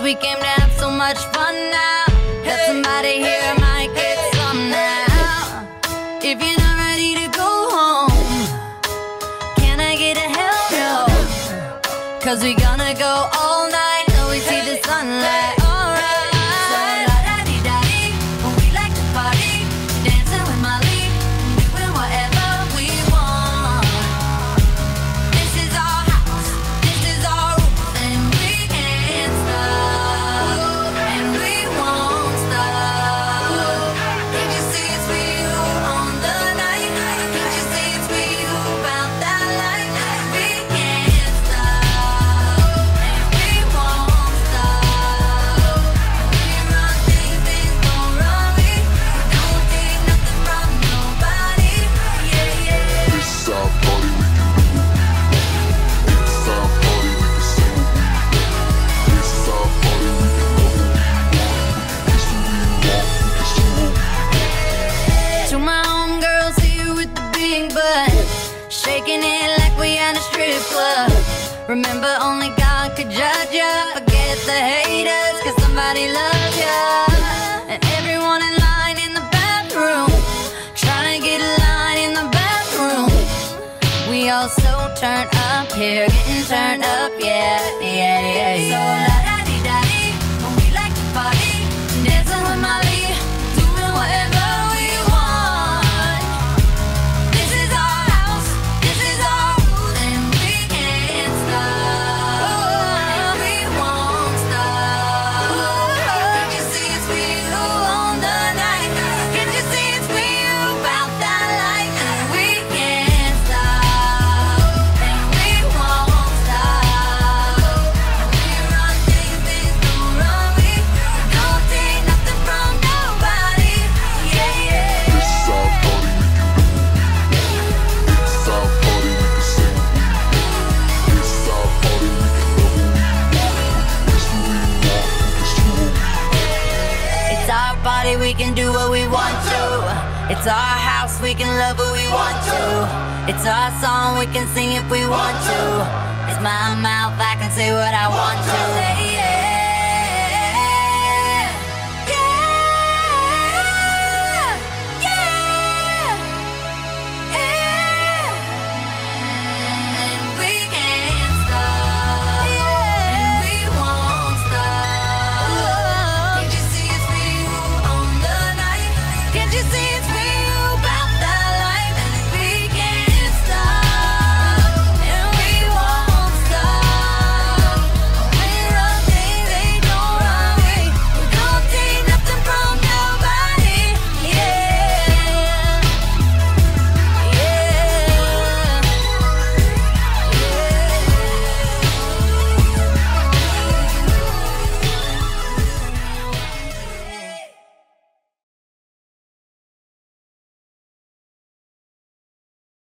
we came to have so much fun now. Got somebody here, might get some now. If you're not ready to go home, can I get a hell no? 'Cause we gonna go all night till we see the sunlight. Alright. So la-da-dee-da-dee, we like to party, dancing with Molly, doing whatever we want. This is our house, this is our rules, and we can't stop, and we won't stop. Can't you see it's for you on the night? Can't you see it's for you about that life? We can't stop, and we won't stop. We run things, things gon' run me. Don't take nothing from nobody. Yeah, yeah. This is our party, we can do it. It's our party, we can sing it. This is our party, we can love who we want. Kiss who we want, kiss who we want. To my homegirls here with the big butt, shaking it like we at a strip club. Remember, only God could judge ya. Forget the haters, 'cause somebody loves ya. And everyone in line in the bathroom, trying to get a line in the bathroom. We all so turned up here, getting turned up, yeah, yeah, yeah, yeah. So la-da-dee-da-dee, we like to party, dancing with Molly, doing whatever we want. This is our house, this is our rules, and we can't stop, and we won't stop. Can't you see it's for you on the night? Can't you see it's for you about that life? And we can't stop, and we won't stop. We run things, things don't run me. Don't take nothing from nobody. Yeah, yeah. This is our party, we can do it. It's our party, we can sing it. This is our party, we can love who we want. Kiss who we want, kiss who we want. It's our body, we can do what we want to. It's our house, we can love who we want to. It's our song, we can sing if we want to. It's my mouth, I can say what I want to.